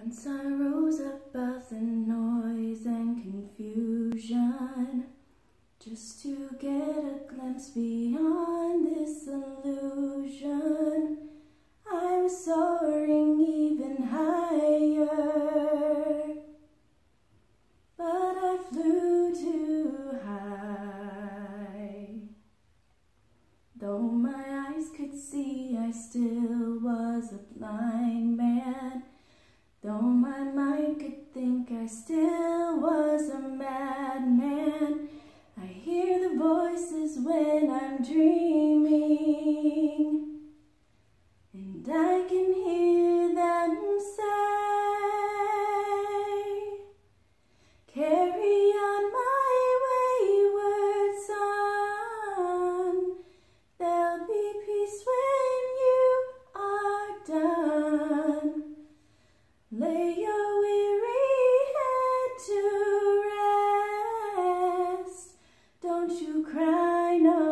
Once I rose above the noise and confusion, just to get a glimpse beyond this illusion. I was soaring even higher, but I flew too high. Though my eyes could see, I still was a blind man. Though my mind could think, I still was a madman. I hear the voices when I'm dreaming, and I can hear them say, carry on my wayward son, there'll be peace when you are done. Lay your weary head to rest, don't you cry no